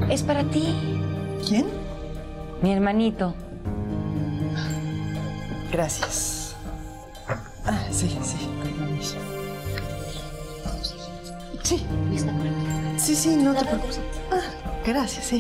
Es para ti. ¿Quién? Mi hermanito. Gracias. Ah, sí, con permiso. Sí. Sí, no te preocupes. Ah, gracias, sí.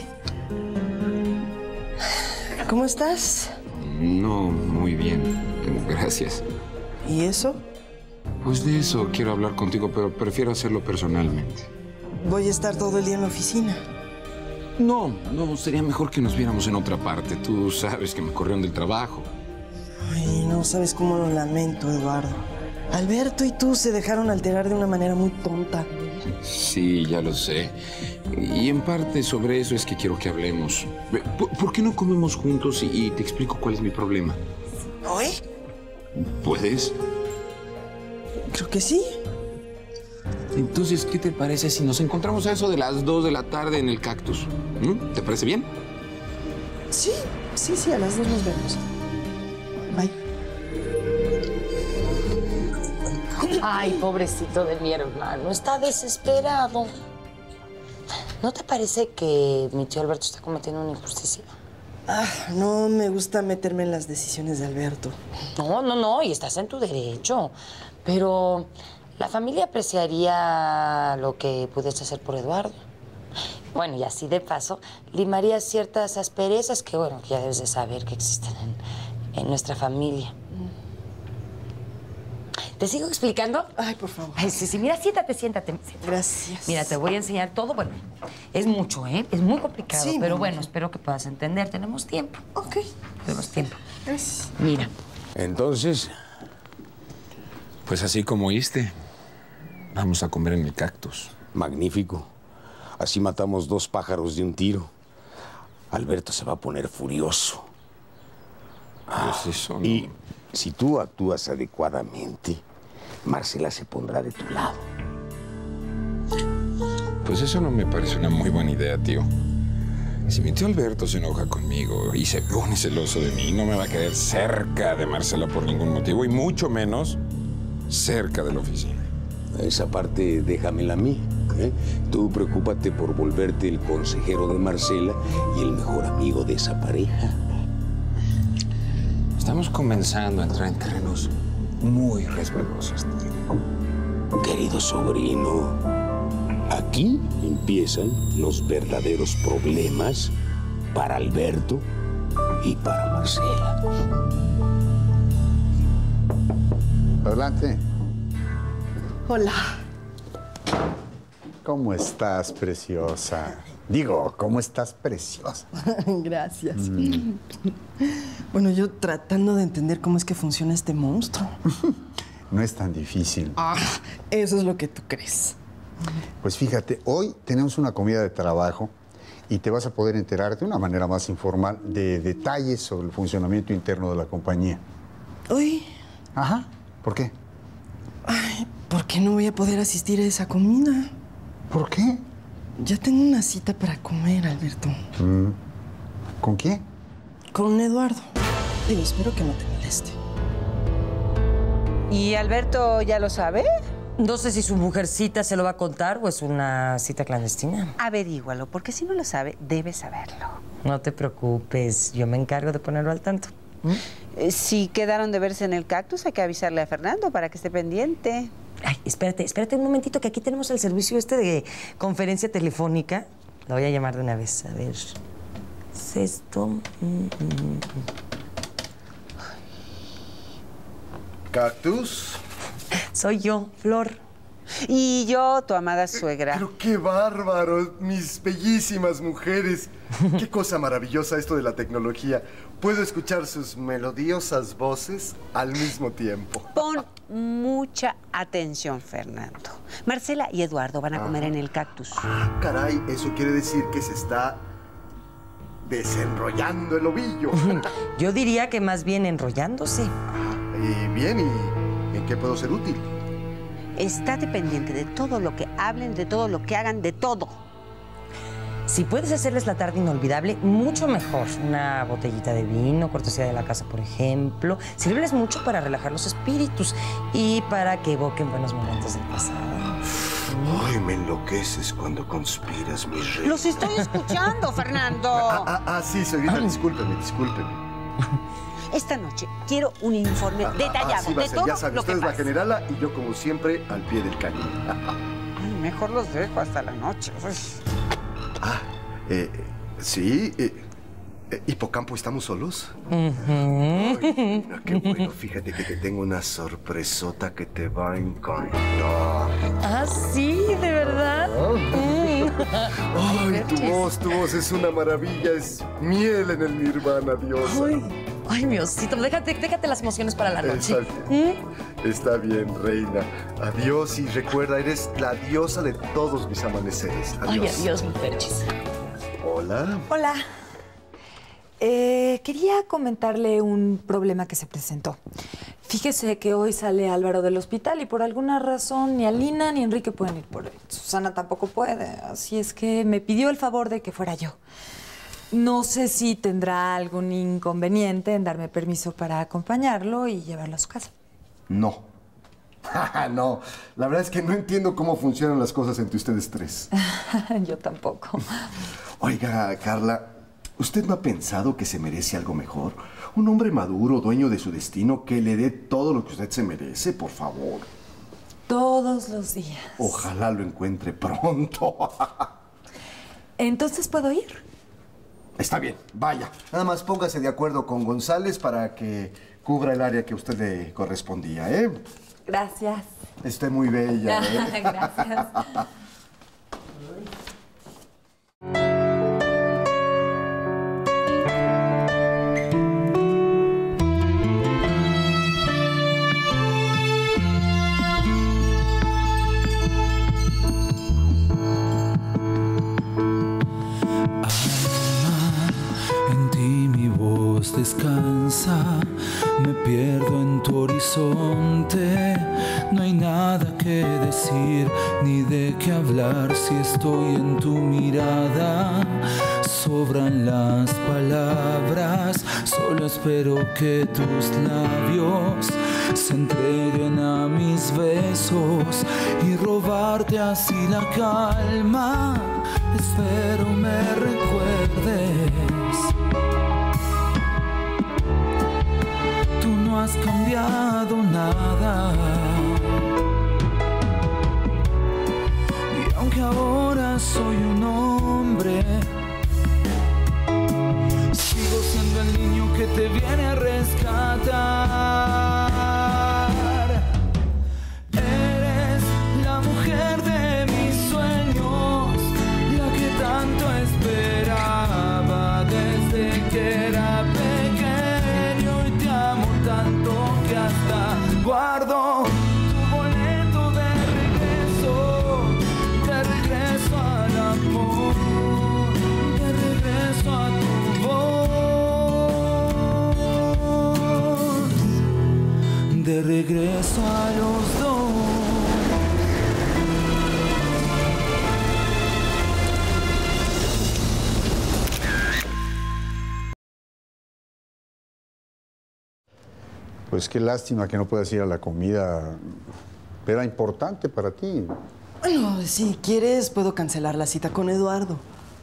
¿Cómo estás? No, muy bien. Gracias. ¿Y eso? Pues de eso quiero hablar contigo, pero prefiero hacerlo personalmente. Voy a estar todo el día en la oficina. No, sería mejor que nos viéramos en otra parte. Tú sabes que me corrieron del trabajo. Ay, no sabes cómo lo lamento, Eduardo. Alberto y tú se dejaron alterar de una manera muy tonta. Sí, ya lo sé. Y en parte sobre eso es que quiero que hablemos. ¿Por qué no comemos juntos y te explico cuál es mi problema? ¿Hoy? ¿Puedes? Creo que sí. Entonces, ¿qué te parece si nos encontramos a eso de las 2 de la tarde en el Cactus? ¿Te parece bien? Sí, a las 2 nos vemos. Bye. Ay, pobrecito de mi hermano. Está desesperado. ¿No te parece que mi tío Alberto está cometiendo una injusticia? No me gusta meterme en las decisiones de Alberto. No, y estás en tu derecho. Pero la familia apreciaría lo que pudiste hacer por Eduardo. Bueno, y así de paso, limaría ciertas asperezas que, bueno, que ya debes de saber que existen en nuestra familia. ¿Te sigo explicando? Ay, por favor. Ay, sí, mira, siéntate. Gracias. Mira, te voy a enseñar todo. Bueno, es mucho, ¿eh? Es muy complicado, Sí, pero mamá. bueno, espero que puedas entender. Tenemos tiempo. Ok. Tenemos tiempo. Gracias. Mira. Entonces, pues así como oíste, vamos a comer en el Cactus. Magnífico. Así matamos 2 pájaros de un tiro. Alberto se va a poner furioso. Pues eso no. Y si tú actúas adecuadamente, Marcela se pondrá de tu lado. Pues eso no me parece una muy buena idea, tío. Si mi tío Alberto se enoja conmigo y se pone celoso de mí, no me va a querer cerca de Marcela por ningún motivo, y mucho menos cerca de la oficina. Esa parte déjamela a mí, ¿eh? Tú preocúpate por volverte el consejero de Marcela y el mejor amigo de esa pareja. Estamos comenzando a entrar en terrenos muy resbalosos, tío. Querido sobrino, aquí empiezan los verdaderos problemas para Alberto y para Marcela. Adelante. Hola. ¿Cómo estás, preciosa? Digo, ¿cómo estás, preciosa? Gracias. Bueno, yo tratando de entender cómo es que funciona este monstruo. No es tan difícil. Eso es lo que tú crees. Pues fíjate, hoy tenemos una comida de trabajo y te vas a poder enterar de una manera más informal de detalles sobre el funcionamiento interno de la compañía. Uy, Ajá. ¿Por qué? ¿por qué no voy a poder asistir a esa comida? ¿Por qué? Ya tengo una cita para comer, Alberto. ¿Con quién? Con Eduardo. Digo, espero que no te moleste. ¿Y Alberto ya lo sabe? No sé si su mujercita se lo va a contar o es una cita clandestina. Averígualo, porque si no lo sabe, debe saberlo. No te preocupes, yo me encargo de ponerlo al tanto. Si quedaron de verse en el Cactus, hay que avisarle a Fernando para que esté pendiente. Ay, espérate un momentito, que aquí tenemos el servicio de conferencia telefónica. La voy a llamar de una vez, a ver. ¿Es esto? ¿Cactus? Soy yo, Flor. Y yo, tu amada suegra. Pero qué bárbaro, mis bellísimas mujeres. Qué cosa maravillosa esto de la tecnología. Puedo escuchar sus melodiosas voces al mismo tiempo. Pon mucha atención, Fernando. Marcela y Eduardo van a comer en el Cactus. Caray, eso quiere decir que se está desenrollando el ovillo. Yo diría que más bien enrollándose. Y bien, ¿y en qué puedo ser útil? Estate pendiente de todo lo que hablen, de todo lo que hagan, de todo. Si puedes hacerles la tarde inolvidable, mucho mejor. Una botellita de vino, cortesía de la casa, por ejemplo. Sírveles mucho para relajar los espíritus y para que evoquen buenos momentos del pasado. Ay, me enloqueces cuando conspiras, mi rey. Los estoy escuchando, Fernando. Sí, señorita, discúlpeme. Esta noche quiero un informe detallado Sí, va a de ser, todo ya sabe, lo usted que es la pasa. generala y yo, como siempre, al pie del cañón. Mejor los dejo hasta la noche. Sí. Hipocampo, ¿estamos solos? Ay, mira, qué bueno. Fíjate que te tengo una sorpresota que te va a encantar. Ah, sí, ¿de verdad? Ay, tu voz es una maravilla. Es miel en el nirvana, diosa. Ay, mi osito, déjate las emociones para la noche. Está bien, reina. Adiós y recuerda, eres la diosa de todos mis amaneceres. Adiós. Ay, adiós, mi Perchis. Hola. Hola. Quería comentarle un problema que se presentó. Fíjese que hoy sale Álvaro del hospital y por alguna razón ni Alina ni Enrique pueden ir por él. Susana tampoco puede, así es que me pidió el favor de que fuera yo. No sé si tendrá algún inconveniente en darme permiso para acompañarlo y llevarlo a su casa. No. No, la verdad es que no entiendo cómo funcionan las cosas entre ustedes tres. Yo tampoco. Oiga, Carla, ¿usted no ha pensado que se merece algo mejor? Un hombre maduro, dueño de su destino, que le dé todo lo que usted se merece, por favor. Todos los días. Ojalá lo encuentre pronto. ¿Entonces puedo ir? Está bien, vaya. Nada más póngase de acuerdo con González para que cubra el área que a usted le correspondía, ¿eh? Gracias. Esté muy bella, ¿eh? Gracias. Descansa, me pierdo en tu horizonte, no hay nada que decir ni de qué hablar si estoy en tu mirada, sobran las palabras, solo espero que tus labios se entreguen a mis besos y robarte así la calma, espero me recuerdes. No has cambiado nada. Y aunque ahora soy un hombre, sigo siendo el niño que te viene a rescatar. Eres la mujer de mis sueños, la que tanto esperaba desde que era pequeño, y te amo tanto que hasta guardo tu boleto de regreso al amor, de regreso a tu voz, de regreso a los dos. Pues qué lástima que no puedas ir a la comida. Era importante para ti. Bueno, si quieres, puedo cancelar la cita con Eduardo.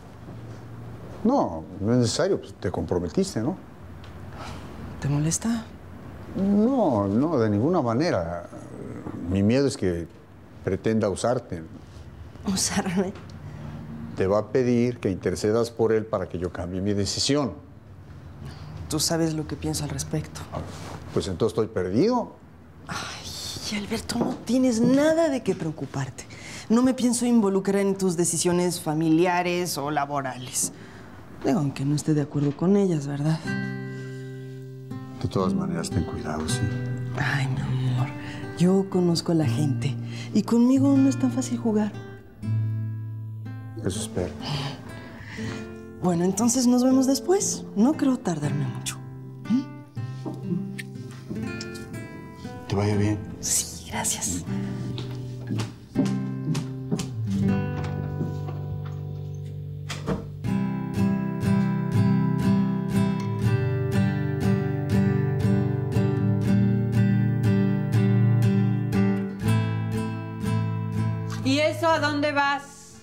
No, no es necesario. Pues te comprometiste, ¿no? ¿Te molesta? No, no, de ninguna manera. Mi miedo es que pretenda usarte. ¿Usarme? Te va a pedir que intercedas por él para que yo cambie mi decisión. Tú sabes lo que pienso al respecto. Pues entonces estoy perdido. Ay, Alberto, no tienes nada de qué preocuparte. No me pienso involucrar en tus decisiones familiares o laborales. Digo, aunque no esté de acuerdo con ellas, ¿verdad? De todas maneras, ten cuidado, sí. Ay, mi amor, yo conozco a la gente y conmigo no es tan fácil jugar. Eso espero. Bueno, entonces nos vemos después. No creo tardarme mucho. Te vaya bien. Sí, gracias. eso a dónde vas?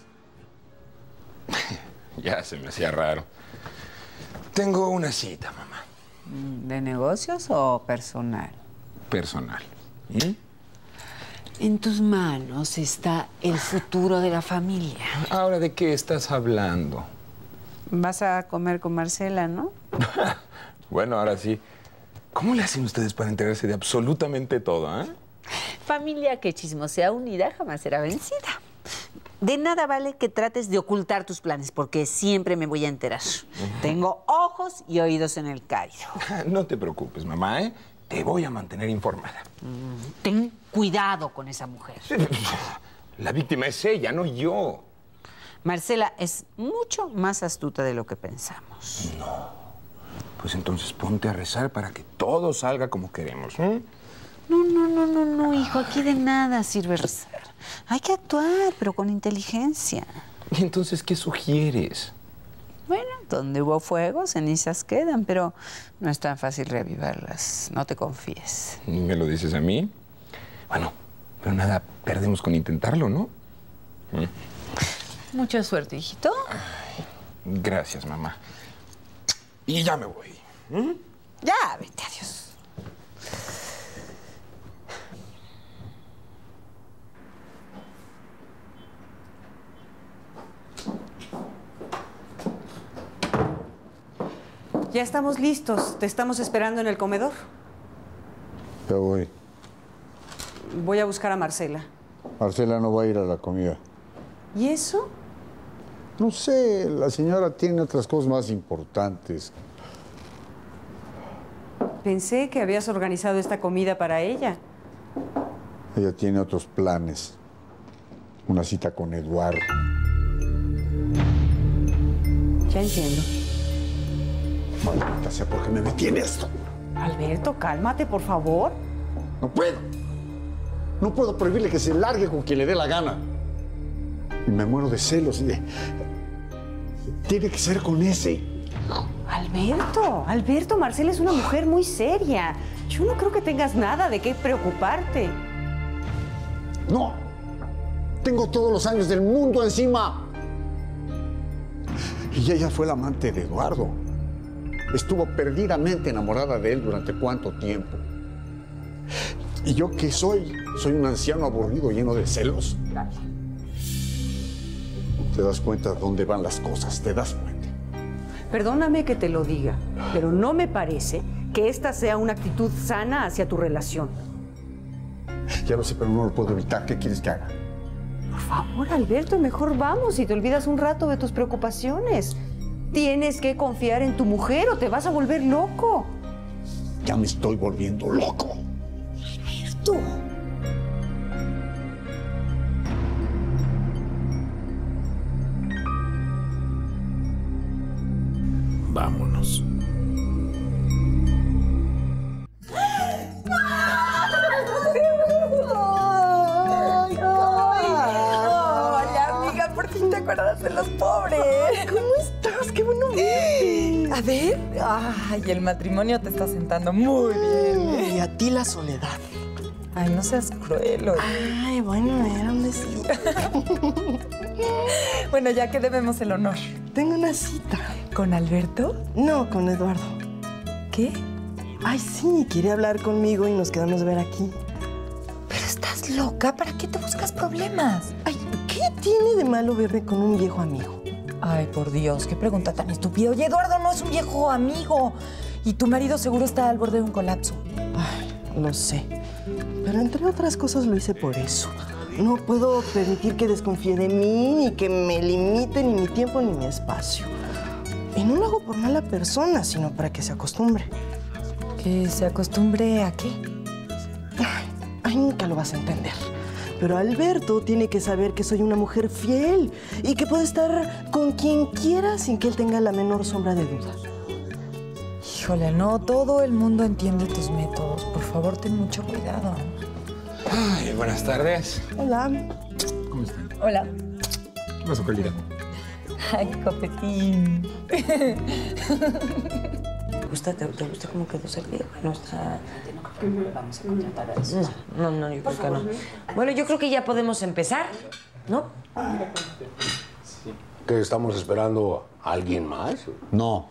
Ya se me hacía raro. Tengo una cita, mamá. ¿De negocios o personal? Personal. En tus manos está el futuro de la familia. ¿Ahora de qué estás hablando? Vas a comer con Marcela, ¿no? Bueno, ahora sí. ¿Cómo le hacen ustedes para enterarse de absolutamente todo, Familia que chismosea unida jamás será vencida. De nada vale que trates de ocultar tus planes, porque siempre me voy a enterar. Tengo ojos y oídos en el Cairo. No te preocupes, mamá, Te voy a mantener informada. Ten cuidado con esa mujer. La víctima es ella, no yo. Marcela es mucho más astuta de lo que pensamos. No. Pues entonces ponte a rezar para que todo salga como queremos, No, hijo. Aquí de nada sirve rezar. Hay que actuar, pero con inteligencia. ¿Y entonces qué sugieres? Bueno, donde hubo fuego, cenizas quedan, pero no es tan fácil reavivarlas. No te confíes. ¿Y me lo dices a mí? Bueno, pero nada perdemos con intentarlo, ¿no? Mucha suerte, hijito. Ay, gracias, mamá. Y ya me voy. Ya, vete, adiós. Ya estamos listos. Te estamos esperando en el comedor. Ya voy. Voy a buscar a Marcela. Marcela no va a ir a la comida. ¿Y eso? No sé, la señora tiene otras cosas más importantes. Pensé que habías organizado esta comida para ella. Ella tiene otros planes. Una cita con Eduardo. Ya entiendo. Maldita sea, ¿por qué me metí en esto? Alberto, cálmate, por favor. No puedo. No puedo prohibirle que se largue con quien le dé la gana. Y me muero de celos. Tiene que ser con ese. Alberto, Marcela es una mujer muy seria. Yo no creo que tengas nada de qué preocuparte. No. Tengo todos los años del mundo encima. Y ella fue la amante de Eduardo. Estuvo perdidamente enamorada de él durante cuánto tiempo. ¿Y yo qué soy? ¿Soy un anciano aburrido lleno de celos? ¿Te das cuenta de dónde van las cosas? ¿Te das cuenta? Perdóname que te lo diga, pero no me parece que esta sea una actitud sana hacia tu relación. Ya lo sé, pero no lo puedo evitar. ¿Qué quieres que haga? Por favor, Alberto, mejor vamos y te olvidas un rato de tus preocupaciones. Tienes que confiar en tu mujer o te vas a volver loco. Ya me estoy volviendo loco. Alberto. Vámonos. Hola, amiga, por fin te acuerdas de los pobres. ¿Cómo estás? ¡Qué bueno verte! A ver. Ay, el matrimonio te está sentando muy bien. Y a ti la soledad. Ay, no seas cruel, oye. Ay, bueno, era un deseo. Bueno, ya que debemos el honor. Tengo una cita. ¿Con Alberto? No, con Eduardo. ¿Qué? Ay, sí, quiere hablar conmigo y nos quedamos a ver aquí. Pero estás loca, ¿para qué te buscas problemas? Ay, ¿qué tiene de malo verme con un viejo amigo? Ay, por Dios, qué pregunta tan estúpida. Oye, Eduardo no es un viejo amigo. Y tu marido seguro está al borde de un colapso. Ay, lo sé. Pero entre otras cosas lo hice por eso. No puedo permitir que desconfíe de mí, ni que me limite ni mi tiempo ni mi espacio. Y no lo hago por mala persona, sino para que se acostumbre. ¿Que se acostumbre a qué? Ay, nunca lo vas a entender. Pero Alberto tiene que saber que soy una mujer fiel y que puede estar con quien quiera sin que él tenga la menor sombra de duda. Híjole, no todo el mundo entiende tus métodos. Por favor, ten mucho cuidado. Ay, buenas tardes. Hola. ¿Cómo están? Hola. ¿Qué pasó, Calidad? Ay, copetín. ¿Te gusta cómo quedó servido? No está... Vamos a contratar a eso. No, yo creo que no. Bueno, yo creo que ya podemos empezar. ¿no? ¿Que estamos esperando a alguien más? No.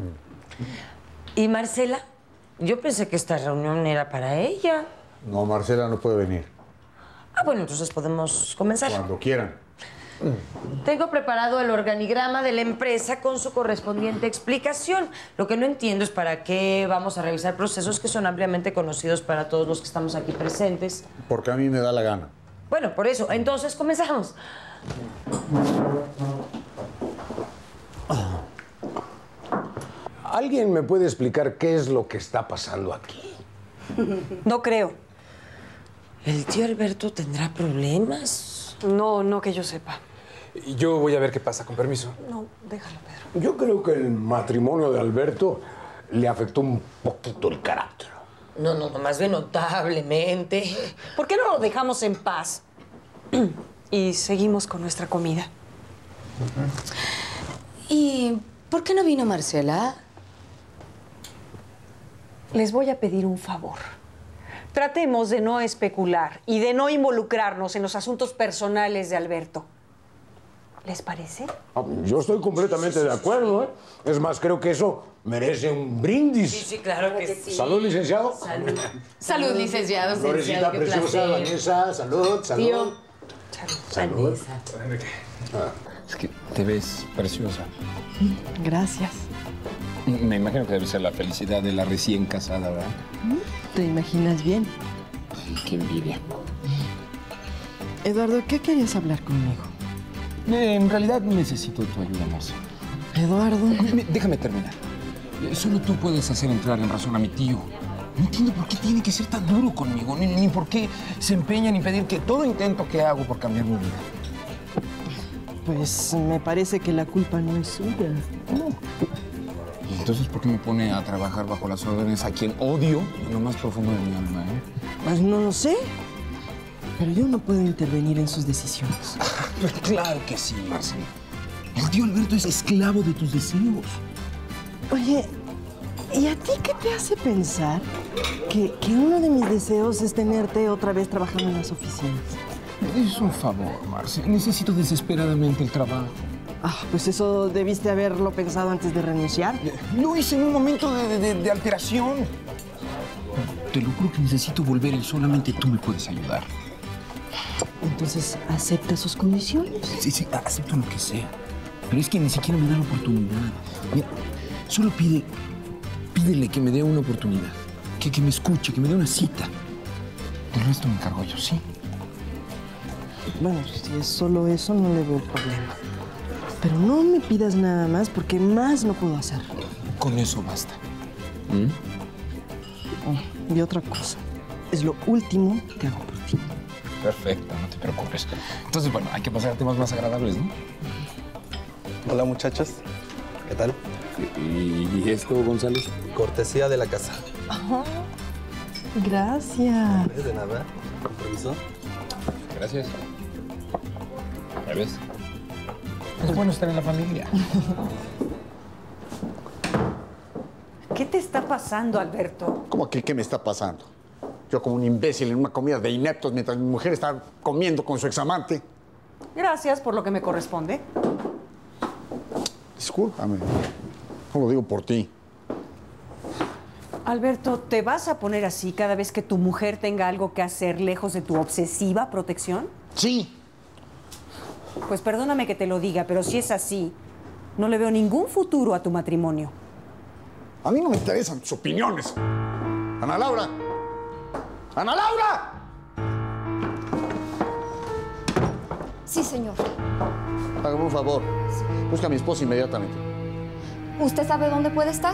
¿Y Marcela? Yo pensé que esta reunión era para ella. No, Marcela no puede venir. Ah, bueno, entonces podemos comenzar. Cuando quieran. Tengo preparado el organigrama de la empresa con su correspondiente explicación. Lo que no entiendo es para qué vamos a revisar procesos que son ampliamente conocidos para todos los que estamos aquí presentes. Porque a mí me da la gana. Bueno, por eso. Entonces, comenzamos. ¿Alguien me puede explicar qué es lo que está pasando aquí? No creo. ¿El tío Alberto tendrá problemas? No que yo sepa. Yo voy a ver qué pasa, con permiso. No, déjalo, Pedro. Yo creo que el matrimonio de Alberto le afectó un poquito el carácter. No, más bien notablemente. ¿Por qué no lo dejamos en paz? Y seguimos con nuestra comida. ¿Y por qué no vino Marcela? Les voy a pedir un favor. Tratemos de no especular y de no involucrarnos en los asuntos personales de Alberto. ¿Les parece? Yo estoy completamente de acuerdo, ¿eh? Es más, creo que eso merece un brindis. Sí, claro que sí. Salud, licenciado. Salud. Salud, licenciado. Florecita preciosa, Vanessa. Salud, salud. Tío. Salud. Vanessa. Es que te ves preciosa. Gracias. Me imagino que debe ser la felicidad de la recién casada, ¿verdad? ¿Te imaginas bien? Ay, qué envidia. Eduardo, ¿qué querías hablar conmigo? En realidad necesito tu ayuda, Marcia. Eduardo. Déjame terminar. Solo tú puedes hacer entrar en razón a mi tío. No entiendo por qué tiene que ser tan duro conmigo, ni por qué se empeña en impedir que todo intento que hago por cambiar mi vida. Pues me parece que la culpa no es suya. No. ¿Y entonces por qué me pone a trabajar bajo las órdenes a quien odio en lo más profundo de mi alma, eh? Pues no lo sé. Pero yo no puedo intervenir en sus decisiones. Pues claro que sí, Marcela. El tío Alberto es esclavo de tus deseos. Oye, ¿y a ti qué te hace pensar que uno de mis deseos es tenerte otra vez trabajando en las oficinas? Es un favor, Marcia. Necesito desesperadamente el trabajo. Ah, pues eso debiste haberlo pensado antes de renunciar. Lo hice en un momento de alteración. Te lo juro que necesito volver y solamente tú me puedes ayudar. Entonces, ¿acepta sus condiciones? Sí, acepto lo que sea. Pero es que ni siquiera me da la oportunidad. Mira, solo pídele que me dé una oportunidad. Que me escuche, que me dé una cita. Del resto me encargo yo, ¿sí? Bueno, si es solo eso, no le veo problema. Pero no me pidas nada más, porque más no puedo hacer. Con eso basta. Y otra cosa. Es lo último que hago por ti. Perfecto, no te preocupes. Entonces, bueno, hay que pasar a temas más agradables, ¿no? Hola, muchachos. ¿Qué tal? ¿Y esto, González? Cortesía de la casa. Ajá. Gracias. De nada. ¿Con permiso? Gracias. ¿Ya ves? Es bueno estar en la familia. ¿Qué te está pasando, Alberto? ¿Cómo que qué me está pasando? Yo como un imbécil en una comida de ineptos mientras mi mujer está comiendo con su examante. Gracias por lo que me corresponde. Discúlpame. No lo digo por ti. Alberto, ¿te vas a poner así cada vez que tu mujer tenga algo que hacer lejos de tu obsesiva protección? Sí. Pues perdóname que te lo diga, pero si es así, no le veo ningún futuro a tu matrimonio. A mí no me interesan tus opiniones. ¡Ana Laura! ¡Ana Laura! Sí, señor. Hágame un favor. Busca a mi esposa inmediatamente. ¿Usted sabe dónde puede estar?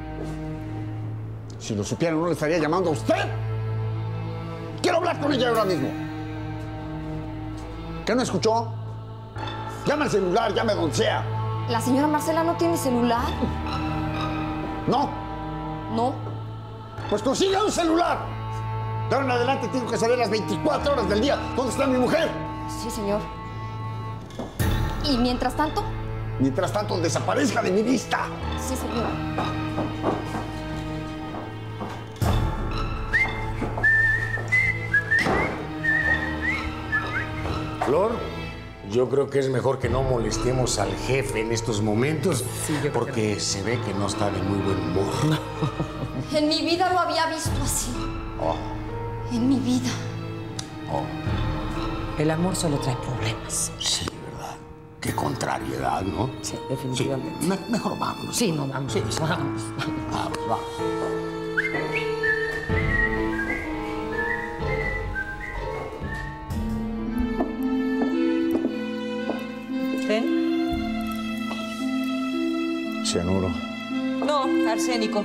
Si lo supiera, no le estaría llamando a usted. Quiero hablar con ella ahora mismo. ¿Qué no escuchó? Llama al celular, llame a donde sea. ¿La señora Marcela no tiene celular? ¿No? No. Pues consiga un celular. De ahora en adelante tengo que saber las 24 horas del día dónde está mi mujer. Sí, señor. ¿Y mientras tanto? Mientras tanto, desaparezca de mi vista. Sí, señor. Flor, yo creo que es mejor que no molestemos al jefe en estos momentos, porque se ve que no está de muy buen humor. En mi vida lo había visto así. Oh, En mi vida. oh, El amor solo trae problemas. sí, ¿verdad? Qué contrariedad, ¿no? Sí, definitivamente. Sí, mejor vámonos. Sí, no, vamos, Sí, vamos. vamos. ¿Ten? Cianuro. No, arsénico.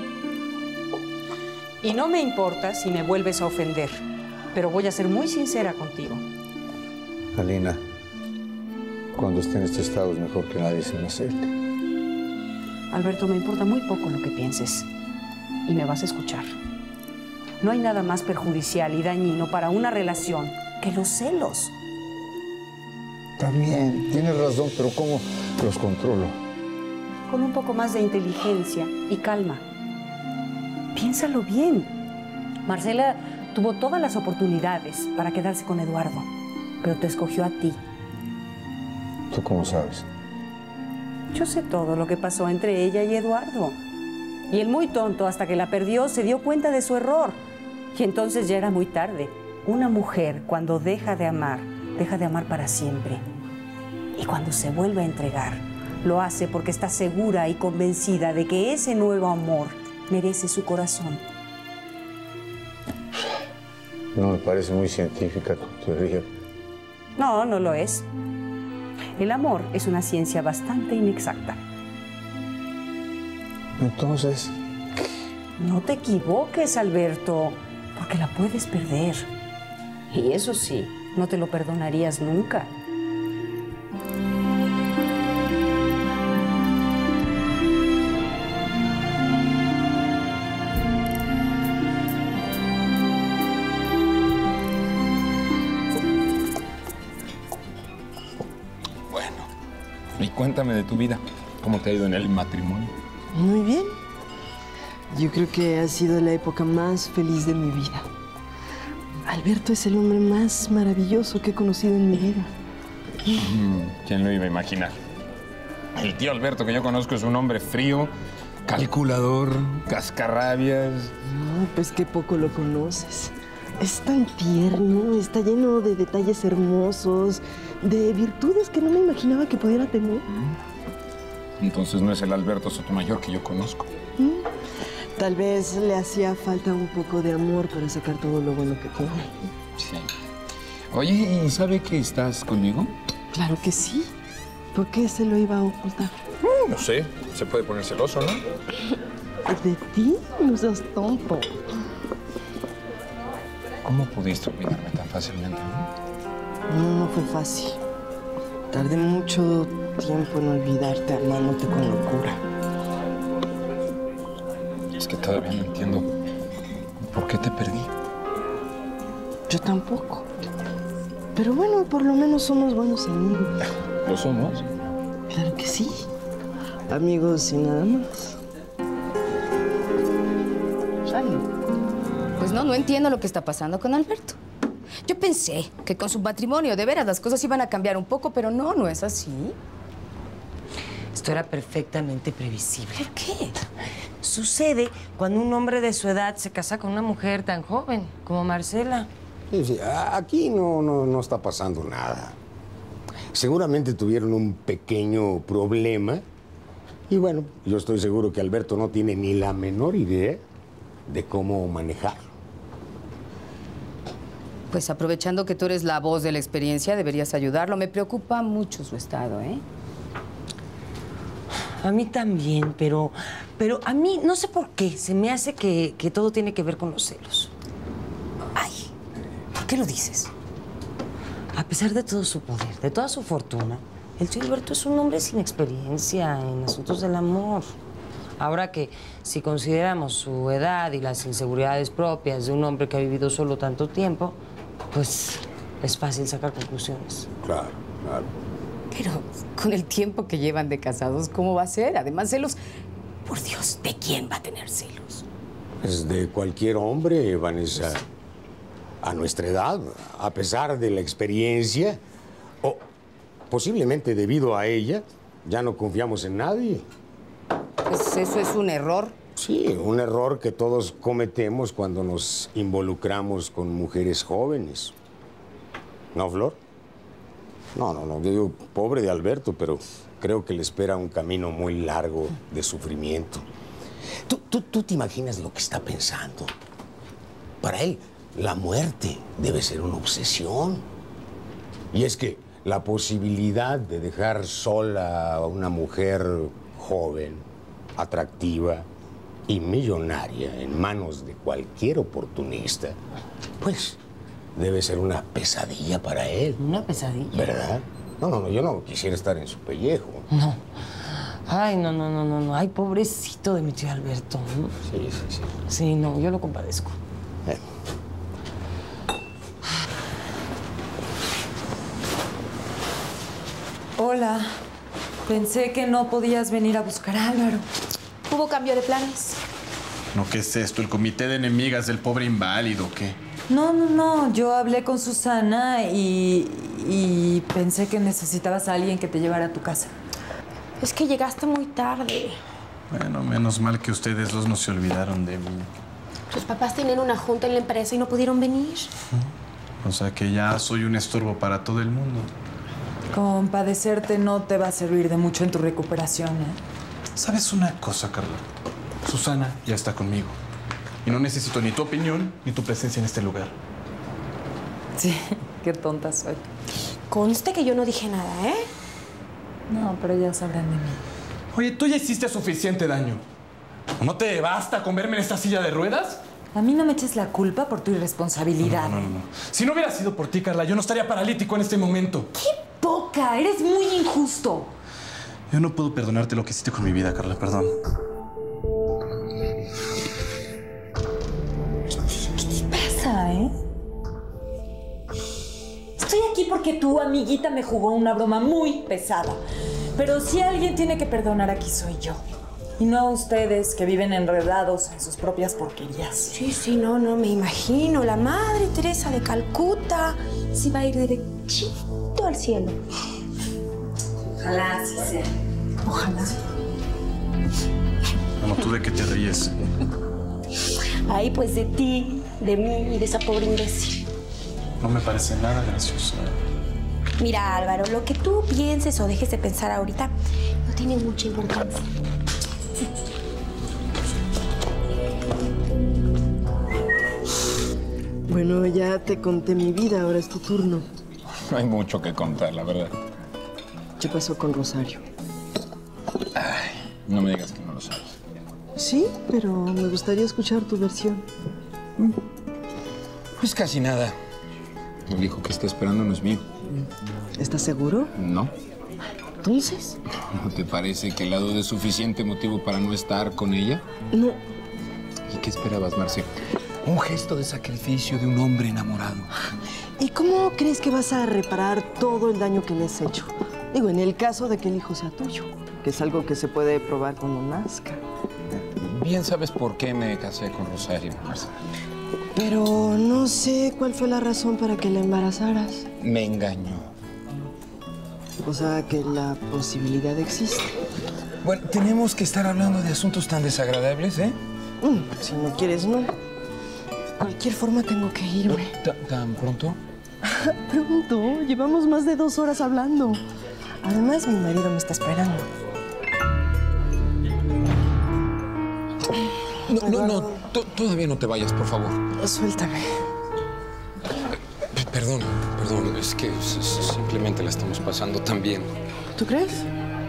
Y no me importa si me vuelves a ofender, pero voy a ser muy sincera contigo. Alina, cuando esté en este estado es mejor que nadie se me acerque. Alberto, me importa muy poco lo que pienses. Y me vas a escuchar. No hay nada más perjudicial y dañino para una relación que los celos. También, tienes razón, pero ¿cómo los controlo? Con un poco más de inteligencia y calma. Piénsalo bien. Marcela tuvo todas las oportunidades para quedarse con Eduardo, pero te escogió a ti. ¿Tú cómo sabes? Yo sé todo lo que pasó entre ella y Eduardo. Y el muy tonto, hasta que la perdió, se dio cuenta de su error. Y entonces ya era muy tarde. Una mujer, cuando deja de amar para siempre. Y cuando se vuelve a entregar, lo hace porque está segura y convencida de que ese nuevo amor merece su corazón. No me parece muy científica tu teoría. No, no lo es. El amor es una ciencia bastante inexacta. Entonces, No te equivoques, Alberto, porque la puedes perder. Y eso sí, no te lo perdonarías nunca. Y cuéntame de tu vida. ¿Cómo te ha ido en el matrimonio? Muy bien. Yo creo que ha sido la época más feliz de mi vida. Alberto es el hombre más maravilloso que he conocido en mi vida. ¿Quién lo iba a imaginar? El tío Alberto que yo conozco es un hombre frío, calculador, cascarrabias. No, pues qué poco lo conoces. Es tan tierno, está lleno de detalles hermosos, de virtudes que no me imaginaba que pudiera tener. Entonces no es el Alberto Sotomayor que yo conozco. Tal vez le hacía falta un poco de amor para sacar todo lo bueno que tiene. Sí. Oye, ¿y sabe que estás conmigo? Claro que sí. ¿Por qué se lo iba a ocultar? No sé. Se puede poner celoso, ¿no? ¿De ti? No seas tonto. ¿Cómo pudiste olvidarme tan fácilmente? No fue fácil. Tardé mucho tiempo en olvidarte, amándote con locura. Es que todavía no entiendo por qué te perdí. Yo tampoco. Pero bueno, por lo menos somos buenos amigos. ¿Lo somos? Claro que sí. Amigos y nada más. Pues no entiendo lo que está pasando con Alberto. Yo pensé que con su matrimonio, de veras, las cosas iban a cambiar un poco, pero no es así. Esto era perfectamente previsible. ¿Por qué? Sucede cuando un hombre de su edad se casa con una mujer tan joven como Marcela. Sí, aquí no está pasando nada. Seguramente tuvieron un pequeño problema. Y bueno, yo estoy seguro que Alberto no tiene ni la menor idea de cómo manejarlo. Pues aprovechando que tú eres la voz de la experiencia, deberías ayudarlo. Me preocupa mucho su estado, ¿eh? A mí también, pero a mí no sé por qué. Se me hace que todo tiene que ver con los celos. Ay, ¿por qué lo dices? A pesar de todo su poder, de toda su fortuna, el tío Alberto es un hombre sin experiencia en asuntos del amor. Ahora que si consideramos su edad y las inseguridades propias de un hombre que ha vivido solo tanto tiempo, pues es fácil sacar conclusiones. Claro, claro. Pero con el tiempo que llevan de casados, ¿cómo va a ser? Además, celos... Por Dios, ¿de quién va a tener celos? Es de cualquier hombre, Vanessa. A nuestra edad, a pesar de la experiencia. posiblemente debido a ella, ya no confiamos en nadie. Pues eso es un error. Sí, un error que todos cometemos cuando nos involucramos con mujeres jóvenes. ¿No, Flor? No, yo digo, pobre de Alberto, pero creo que le espera un camino muy largo de sufrimiento. ¿Tú te imaginas lo que está pensando? Para él, la muerte debe ser una obsesión. Y es que la posibilidad de dejar sola a una mujer joven, atractiva y millonaria en manos de cualquier oportunista, pues debe ser una pesadilla para él. ¿Una pesadilla? ¿Verdad? No, yo no quisiera estar en su pellejo. No. Ay, no. Ay, pobrecito de mi tío Alberto. Sí. Sí, no, yo lo compadezco. Hola. Pensé que no podías venir a buscar a Álvaro. ¿Hubo cambio de planes? No, ¿qué es esto? ¿El comité de enemigas del pobre inválido o qué? No. Yo hablé con Susana y pensé que necesitabas a alguien que te llevara a tu casa. Es que llegaste muy tarde. Bueno, menos mal que ustedes dos no se olvidaron de mí. Tus papás tenían una junta en la empresa y no pudieron venir. O sea que ya soy un estorbo para todo el mundo. Compadecerte no te va a servir de mucho en tu recuperación, ¿eh? ¿Sabes una cosa, Carla? Susana ya está conmigo. Y no necesito ni tu opinión ni tu presencia en este lugar. Sí, qué tonta soy. Conste que yo no dije nada, ¿eh? No, pero ya sabrán de mí. Oye, tú ya hiciste suficiente daño. ¿No te basta con verme en esta silla de ruedas? A mí no me eches la culpa por tu irresponsabilidad. No. Si no hubiera sido por ti, Carla, yo no estaría paralítico en este momento. ¡Qué poca! Eres muy injusto. Yo no puedo perdonarte lo que hiciste con mi vida, Carla, perdón. ¿Qué pasa, eh? Estoy aquí porque tu amiguita me jugó una broma muy pesada. Pero si alguien tiene que perdonar aquí soy yo. Y no a ustedes que viven enredados en sus propias porquerías. Sí, no, me imagino. La Madre Teresa de Calcuta se va a ir derechito al cielo. Ojalá así sea. Ojalá. Bueno, ¿tú de qué te ríes? Ay, pues de ti, de mí y de esa pobre imbécil. No me parece nada gracioso. Mira, Álvaro, lo que tú pienses o dejes de pensar ahorita no tiene mucha importancia. Bueno, ya te conté mi vida, ahora es tu turno. No hay mucho que contar, la verdad. ¿Qué pasó con Rosario? Ay, no me digas que no lo sabes. Sí, pero me gustaría escuchar tu versión. Pues casi nada. El hijo que está esperando no es mío. ¿Estás seguro? No. Entonces. ¿No te parece que la duda es suficiente motivo para no estar con ella? No. ¿Y qué esperabas, Marce? Un gesto de sacrificio de un hombre enamorado. ¿Y cómo crees que vas a reparar todo el daño que le has hecho? Digo, en el caso de que el hijo sea tuyo, que es algo que se puede probar cuando nazca. Bien sabes por qué me casé con Rosario, Marce. Pero no sé cuál fue la razón para que la embarazaras. Me engañó. O sea, que la posibilidad existe. Bueno, tenemos que estar hablando de asuntos tan desagradables, ¿eh? Si no quieres, no. De cualquier forma, tengo que irme. ¿Tan pronto? Pronto. Llevamos más de 2 horas hablando. Además, mi marido me está esperando. No, todavía no te vayas, por favor. Suéltame. Perdón, es que simplemente la estamos pasando tan bien. ¿Tú crees?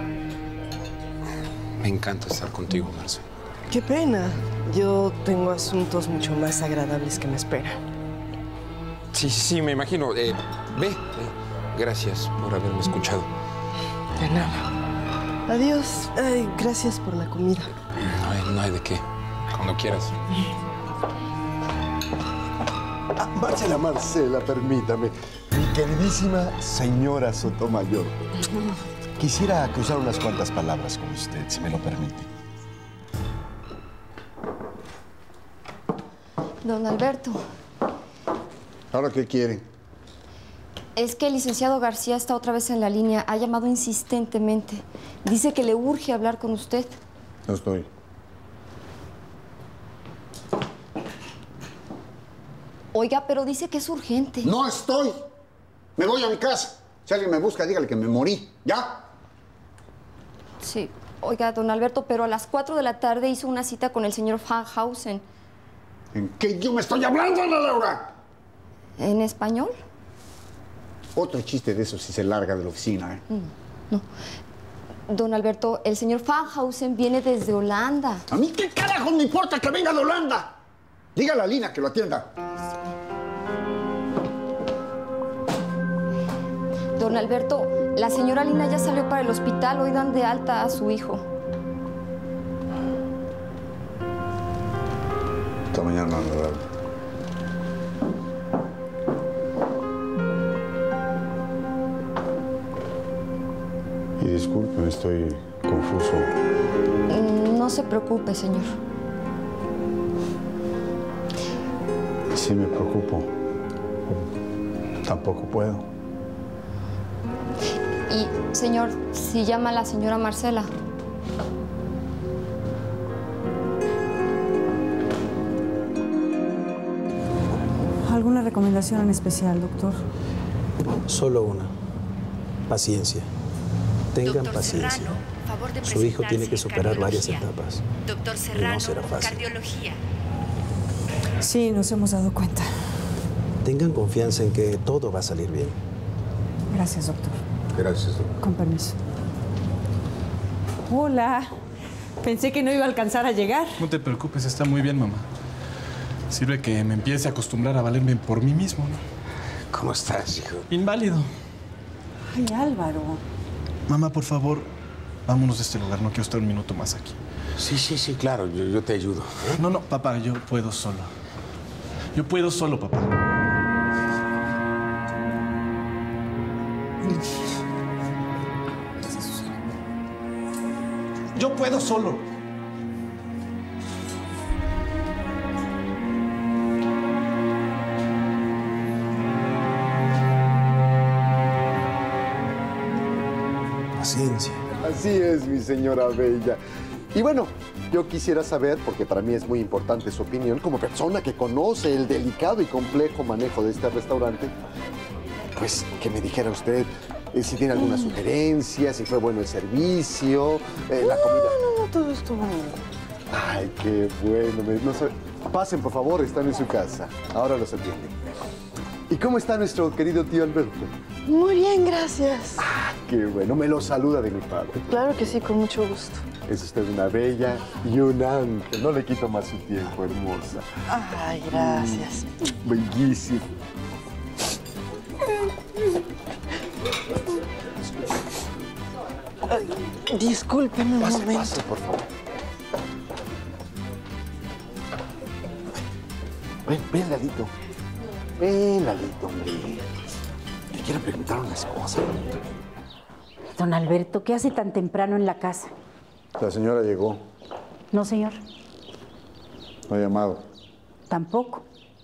Me encanta estar contigo, Marce. Qué pena. Yo tengo asuntos mucho más agradables que me esperan. Sí, me imagino. Ve. Gracias por haberme escuchado. De nada. Adiós. Ay, gracias por la comida. No hay de qué. Cuando quieras. Marcela, permítame. Mi queridísima señora Sotomayor. Quisiera cruzar unas cuantas palabras con usted, si me lo permite. Don Alberto. ¿Ahora qué quieren? Es que el licenciado García está otra vez en la línea. Ha llamado insistentemente. Dice que le urge hablar con usted. No estoy. Oiga, pero dice que es urgente. ¡No estoy! Me voy a mi casa. Si alguien me busca, dígale que me morí. ¿Ya? Sí. Oiga, don Alberto, pero a las 4 de la tarde hizo una cita con el señor Fanhausen. ¿En qué idioma estoy hablando, Ana Laura? ¿En español? Otro chiste de eso si se larga de la oficina, ¿eh? No. Don Alberto, el señor Fanhausen viene desde Holanda. ¿A mí qué carajo me importa que venga de Holanda? Dígale a Lina que lo atienda. Don Alberto, la señora Lina ya salió para el hospital. Hoy dan de alta a su hijo. Hasta mañana, Ana Laura. Y disculpen, estoy confuso. No se preocupe, señor. Sí me preocupo. Tampoco puedo. Y, señor, si llama a la señora Marcela. ¿Alguna recomendación en especial, doctor? Solo una. Paciencia. Tengan paciencia. Serrano, favor de Su hijo tiene que presentarse en superar varias cardiología. etapas. Doctor Y Serrano, no será fácil. cardiología. Sí, nos hemos dado cuenta. Tengan confianza en que todo va a salir bien. Gracias, doctor. Gracias, doctor. Con permiso. Hola. Pensé que no iba a alcanzar a llegar. No te preocupes, está muy bien, mamá. Sirve que me empiece a acostumbrar a valerme por mí mismo, ¿no? ¿Cómo estás, hijo? Inválido. Ay, Álvaro. Mamá, por favor, vámonos de este lugar. No quiero estar un minuto más aquí. Sí, claro. Yo te ayudo. No, papá, yo puedo solo. Yo puedo solo, papá. Yo puedo solo. Paciencia. Así es, mi señora bella. Y bueno, yo quisiera saber, porque para mí es muy importante su opinión, como persona que conoce el delicado y complejo manejo de este restaurante, pues que me dijera usted si tiene alguna sugerencia, si fue bueno el servicio, la comida. No, todo estuvo bien. Ay, qué bueno. Pasen, por favor, están en su casa. Ahora los atienden. ¿Y cómo está nuestro querido tío Alberto? Muy bien, gracias. Ah, qué bueno. Me lo saluda de mi padre. Claro que sí, con mucho gusto. Es usted una bella y un ángel. No le quito más su tiempo, hermosa. Ay, gracias. Bellísimo. Discúlpeme un momento. Pase, por favor. Ven, Lalito. Ven, Lalito, hombre. Te quiero preguntar unas cosas. Don Alberto, ¿qué hace tan temprano en la casa? La señora llegó. No, señor. No ha llamado. Tampoco.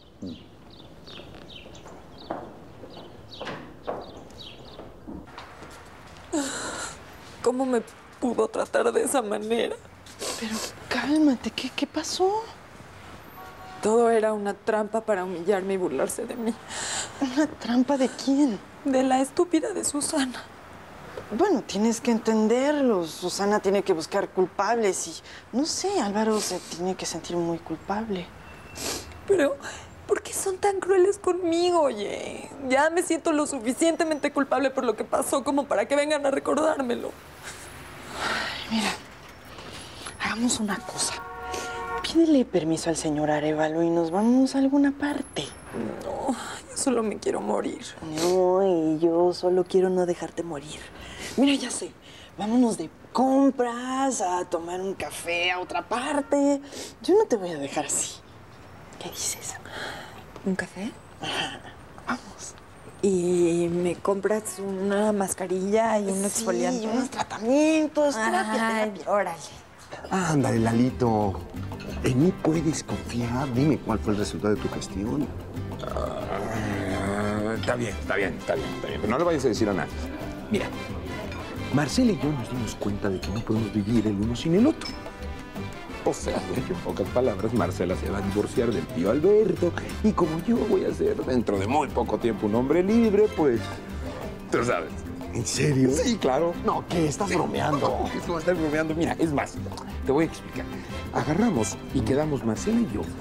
¿Cómo me pudo tratar de esa manera? Pero cálmate, ¿qué pasó? Todo era una trampa para humillarme y burlarse de mí. ¿Una trampa de quién? De la estúpida de Susana. Bueno, tienes que entenderlo. Susana tiene que buscar culpables y, no sé, Álvaro se tiene que sentir muy culpable. Pero, ¿por qué son tan crueles conmigo, oye? Ya me siento lo suficientemente culpable por lo que pasó como para que vengan a recordármelo. Ay, mira, hagamos una cosa. Pídele permiso al señor Arévalo y nos vamos a alguna parte. No, yo solo me quiero morir. No, y yo solo quiero no dejarte morir. Mira, ya sé, vámonos de compras, a tomar un café a otra parte. Yo no te voy a dejar así. ¿Qué dices? ¿Un café? Vamos. ¿Y me compras una mascarilla y un exfoliante? Sí, unos tratamientos, terapia. Órale. Ándale, Lalito. En mí puedes confiar. Dime cuál fue el resultado de tu gestión. Está bien. Pero no le vayas a decir a nadie. Mira, Marcela y yo nos dimos cuenta de que no podemos vivir el uno sin el otro. O sea, en pocas palabras, Marcela se va a divorciar del tío Alberto. Y como yo voy a ser dentro de muy poco tiempo un hombre libre, pues... Tú sabes. ¿En serio? Sí, claro. No, ¿qué? ¿Estás bromeando? No, ¿qué se va a estar bromeando? Mira, es más, te voy a explicar. Agarramos y quedamos Marcela y yo.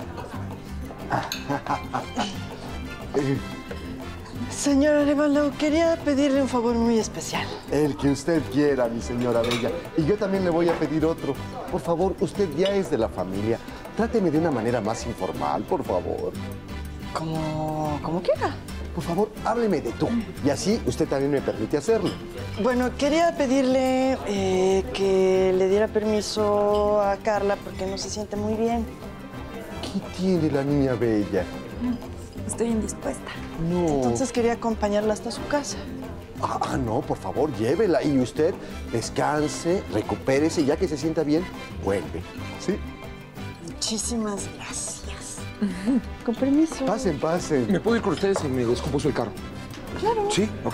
Señor Arevalo, quería pedirle un favor muy especial. El que usted quiera, mi señora Bella. Y yo también le voy a pedir otro. Por favor, usted ya es de la familia. Tráteme de una manera más informal, por favor. Como quiera. Por favor, hábleme de tú. Y así usted también me permite hacerlo. Bueno, quería pedirle que le diera permiso a Carla porque no se siente muy bien. ¿Qué tiene la niña Bella? Estoy indispuesta. No. Entonces quería acompañarla hasta su casa. No, por favor, llévela. Y usted descanse, recupérese y ya que se sienta bien, vuelve. ¿Sí? Muchísimas gracias. Con permiso. Pasen. ¿Me puedo ir con ustedes? Se me descompuso el carro. Claro. ¿Sí? Ok.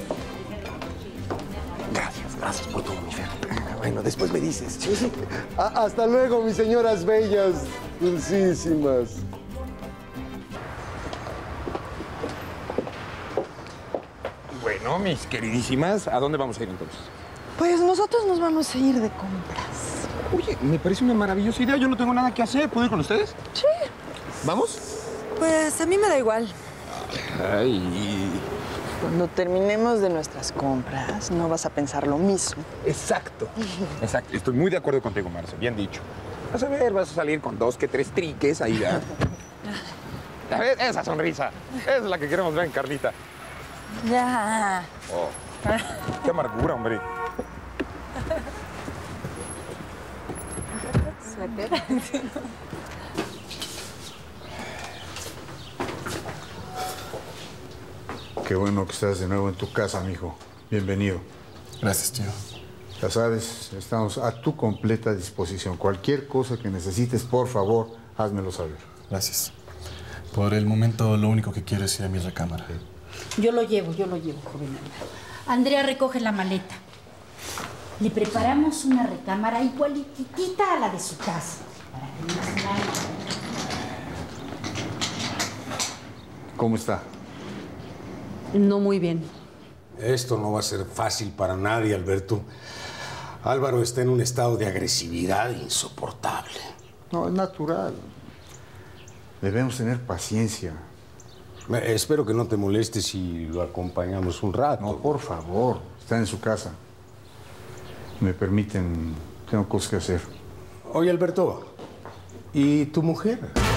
Gracias por todo, mi Fer. Bueno, después me dices. Sí. Hasta luego, mis señoras bellas, dulcísimas. Bueno, mis queridísimas, ¿a dónde vamos a ir entonces? Pues nosotros nos vamos a ir de compras. Oye, me parece una maravillosa idea. Yo no tengo nada que hacer. ¿Puedo ir con ustedes? Sí. ¿Vamos? Pues a mí me da igual. Ay. Cuando terminemos de nuestras compras, no vas a pensar lo mismo. Exacto. Estoy muy de acuerdo contigo, Marce. Bien dicho. Vas a ver, vas a salir con 2 que 3 triques ahí ya. A ver, esa sonrisa. Esa es la que queremos ver en Carlita. Ya. Oh. Qué amargura, hombre. Qué bueno que estás de nuevo en tu casa, mijo. Bienvenido. Gracias, tío. Ya sabes, estamos a tu completa disposición. Cualquier cosa que necesites, por favor, házmelo saber. Gracias. Por el momento, lo único que quiero es ir a mi recámara. Yo lo llevo, joven Andrea, recoge la maleta. Le preparamos una recámara igualitita a la de su casa. Para que no se vaya. ¿Cómo está? No muy bien. Esto no va a ser fácil para nadie, Alberto. Álvaro está en un estado de agresividad insoportable. No, es natural. Debemos tener paciencia. Espero que no te molestes si lo acompañamos un rato. No, por favor. Está en su casa. Me permiten, tengo cosas que hacer. Oye, Alberto, ¿y tu mujer?